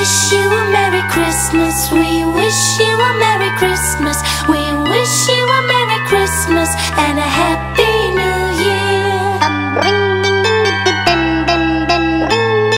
wish you a Merry Christmas. We wish you a Merry Christmas. We wish you a Merry Christmas and a happy